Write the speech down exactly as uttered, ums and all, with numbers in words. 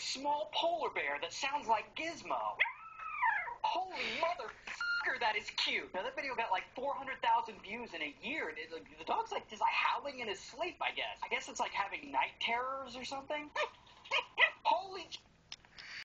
small polar bear that sounds like Gizmo. Holy motherfucker, that is cute. Now, that video got like four hundred thousand views in a year, and it, like, the dog's like just like howling in his sleep, I guess. I guess it's like having night terrors or something. Holy